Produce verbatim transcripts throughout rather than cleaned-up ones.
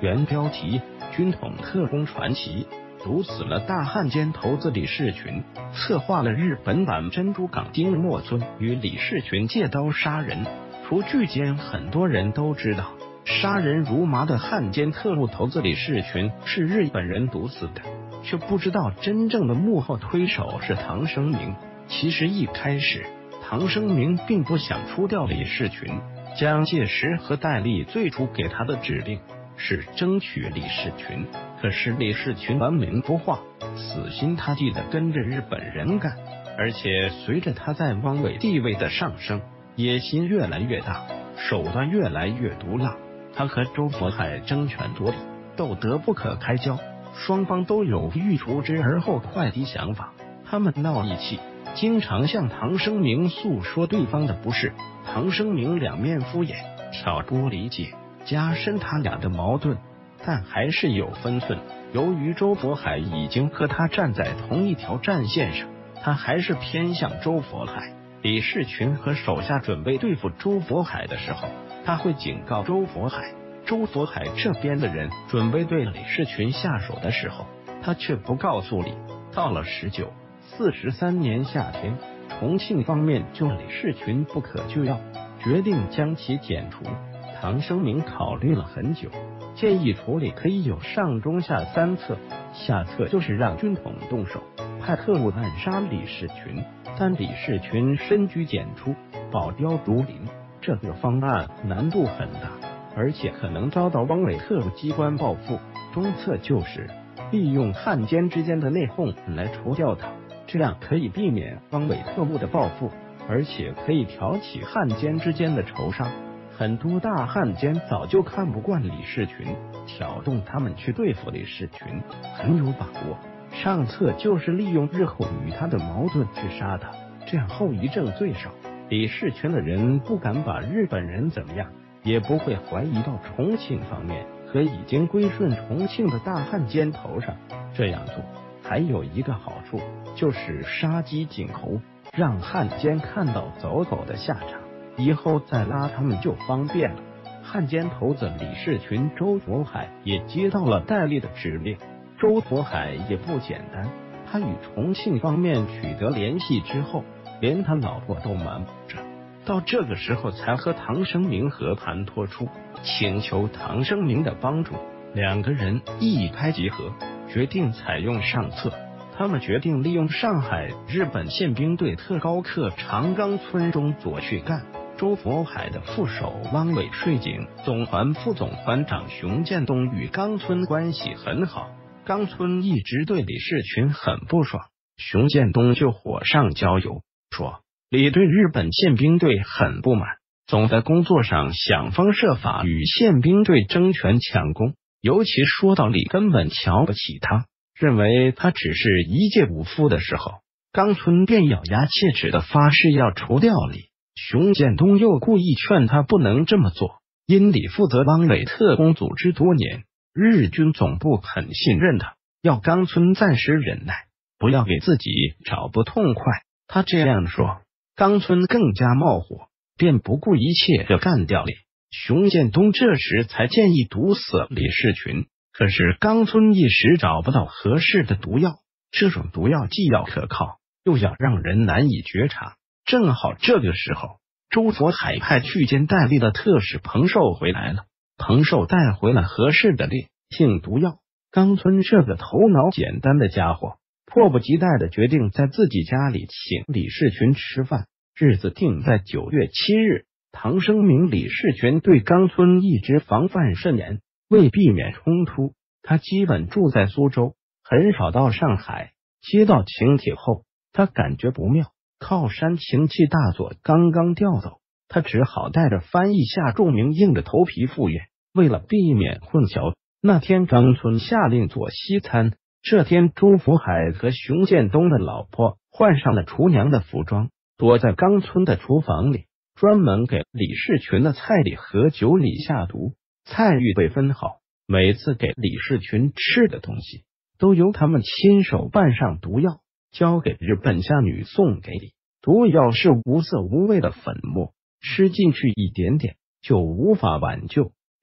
原标题：军统特工传奇，毒死了大汉奸头子李士群，策划了日本版珍珠港丁默村与李士群借刀杀人。除剧间很多人都知道，杀人如麻的汉奸特务头子李士群是日本人毒死的，却不知道真正的幕后推手是唐生明。其实一开始，唐生明并不想除掉李士群，蒋介石和戴笠最初给他的指令是争取李士群，可是李士群顽冥不化，死心塌地的跟着日本人干，而且随着他在汪伪地位的上升，野心越来越大，手段越来越毒辣。他和周佛海争权夺利，斗得不可开交，双方都有欲除之而后快的想法。他们闹义气，经常向唐生明诉说对方的不是，唐生明两面敷衍，挑拨离间，加深他俩的矛盾，但还是有分寸。由于周佛海已经和他站在同一条战线上，他还是偏向周佛海。李士群和手下准备对付周佛海的时候，他会警告周佛海。周佛海这边的人准备对李士群下手的时候，他却不告诉李。到了十九四十三年夏天，重庆方面就李士群不可救药，决定将其剪除。唐生明考虑了很久，建议处理可以有上中下三策。下策就是让军统动手，派特务暗杀李士群，但李士群深居简出，保镖如林。这个方案难度很大，而且可能遭到汪伪特务机关报复。中策就是利用汉奸之间的内讧来除掉他，这样可以避免汪伪特务的报复，而且可以挑起汉奸之间的仇杀。很多大汉奸早就看不惯李士群，挑动他们去对付李士群很有把握。上策就是利用日后与他的矛盾去杀他，这样后遗症最少，李士群的人不敢把日本人怎么样，也不会怀疑到重庆方面和已经归顺重庆的大汉奸头上。这样做还有一个好处，就是杀鸡儆猴，让汉奸看到走狗的下场，以后再拉他们就方便了。汉奸头子李士群周佛海也接到了戴笠的指令。周佛海也不简单，他与重庆方面取得联系之后，连他老婆都瞒着，到这个时候才和唐生明和盘托出，请求唐生明的帮助。两个人一拍即合，决定采用上策。他们决定利用上海日本宪兵队特高课长冈村中佐去干。周佛海的副手汪伪税警总团副总团长熊建东与冈村关系很好，冈村一直对李士群很不爽，熊建东就火上浇油，说李对日本宪兵队很不满，总在工作上想方设法与宪兵队争权抢功，尤其说到李根本瞧不起他，认为他只是一介武夫的时候，冈村便咬牙切齿的发誓要除掉李。熊建东又故意劝他不能这么做，因李负责汪伪特工组织多年，日军总部很信任他，要冈村暂时忍耐，不要给自己找不痛快。他这样说，冈村更加冒火，便不顾一切的干掉李。熊建东这时才建议毒死李士群，可是冈村一时找不到合适的毒药，这种毒药既要可靠，又要让人难以觉察。正好这个时候，周佛海派去见戴笠的特使彭寿回来了，彭寿带回了合适的烈性毒药。冈村这个头脑简单的家伙，迫不及待的决定在自己家里请李士群吃饭，日子定在九月七日。唐生明、李士群对冈村一直防范甚严，为避免冲突，他基本住在苏州，很少到上海。接到请帖后，他感觉不妙，靠山情气大佐刚刚调走，他只好带着翻译下注明硬着头皮赴约。为了避免混淆，那天冈村下令做西餐。这天周福海和熊建东的老婆换上了厨娘的服装，躲在冈村的厨房里，专门给李士群的菜里和酒里下毒。菜预备分好，每次给李士群吃的东西都由他们亲手拌上毒药，交给日本下女送给李。毒药是无色无味的粉末，吃进去一点点就无法挽救。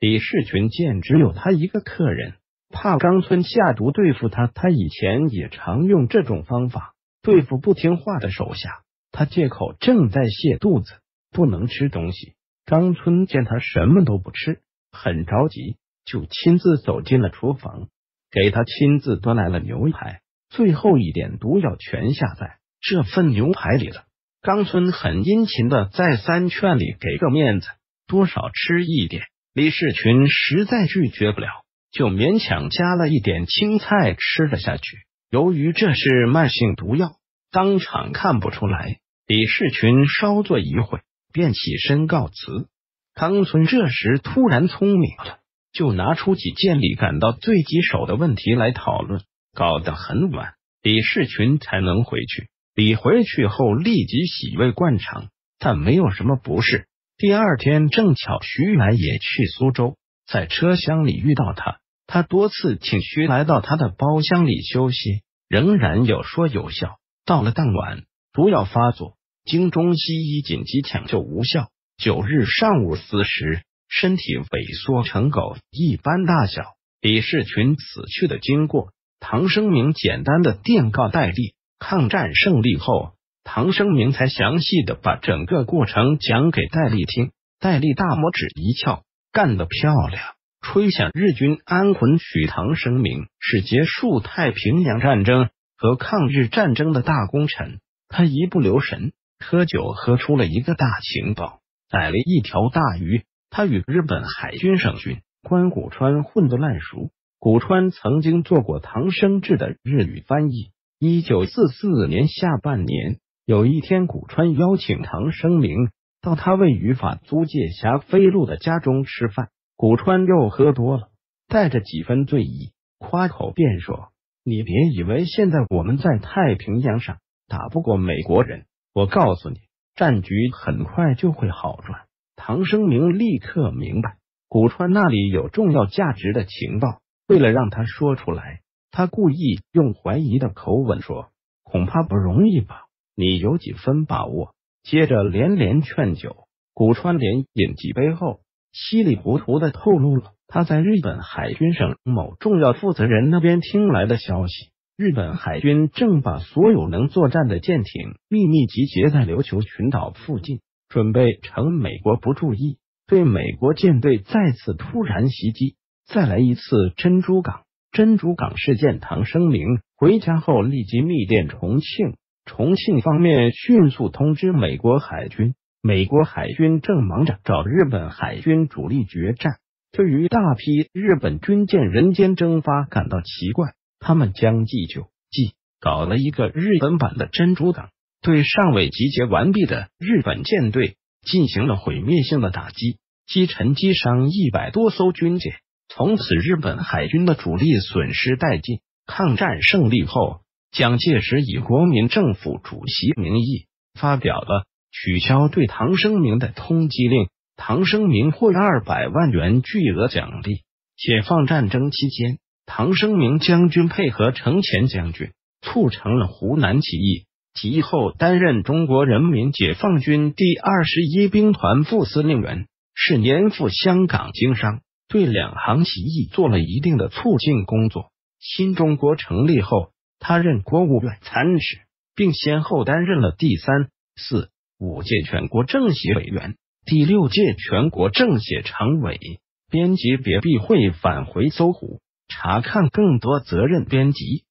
李士群见只有他一个客人，怕冈村下毒对付他，他以前也常用这种方法对付不听话的手下。他借口正在泻肚子，不能吃东西。冈村见他什么都不吃，很着急，就亲自走进了厨房，给他亲自端来了牛排，最后一点毒药全下在这份牛排里了。冈村很殷勤的再三劝里给个面子，多少吃一点。李士群实在拒绝不了，就勉强加了一点青菜吃了下去。由于这是慢性毒药，当场看不出来。李士群稍坐一会，便起身告辞。冈村这时突然聪明了，就拿出几件李感到最棘手的问题来讨论，搞得很晚，李士群才能回去。李回去后立即洗胃灌肠，但没有什么不适。第二天正巧徐来也去苏州，在车厢里遇到他，他多次请徐来到他的包厢里休息，仍然有说有笑。到了当晚，毒药发作，经中西医紧急抢救无效。九日上午四时，身体萎缩成狗一般大小。李士群死去的经过，唐生明简单的电告戴笠。抗战胜利后，唐生明才详细的把整个过程讲给戴笠听。戴笠大拇指一翘，干得漂亮，吹响日军安魂曲。唐生明是结束太平洋战争和抗日战争的大功臣，他一不留神喝酒喝出了一个大情报，逮了一条大鱼。他与日本海军省军官古川混得烂熟，古川曾经做过唐生智的日语翻译。一九四四年下半年，有一天，古川邀请唐生明到他位于法租界峡飞路的家中吃饭。古川又喝多了，带着几分醉意，夸口便说：“你别以为现在我们在太平洋上打不过美国人，我告诉你，战局很快就会好转。”唐生明立刻明白古川那里有重要价值的情报，为了让他说出来，他故意用怀疑的口吻说：“恐怕不容易吧？你有几分把握？”接着连连劝酒。古川连饮几杯后，稀里糊涂的透露了他在日本海军省某重要负责人那边听来的消息。日本海军正把所有能作战的舰艇秘密集结在琉球群岛附近，准备趁美国不注意，对美国舰队再次突然袭击，再来一次珍珠港。珍珠港事件，唐生明回家后立即密电重庆，重庆方面迅速通知美国海军，美国海军正忙着找日本海军主力决战。对于大批日本军舰人间蒸发感到奇怪，他们将计就计，搞了一个日本版的珍珠港，对尚未集结完毕的日本舰队进行了毁灭性的打击，击沉击伤一百多艘军舰。从此日本海军的主力损失殆尽。抗战胜利后，蒋介石以国民政府主席名义发表了取消对唐生明的通缉令，唐生明获二百万元巨额奖励。解放战争期间，唐生明将军配合程潜将军促成了湖南起义，其后担任中国人民解放军第二十一兵团副司令员，是年赴香港经商，对两杭起义做了一定的促进工作。新中国成立后，他任国务院参事，并先后担任了第三、四、五届全国政协委员、第六届全国政协常委。编辑别避讳返回搜狐，查看更多责任编辑。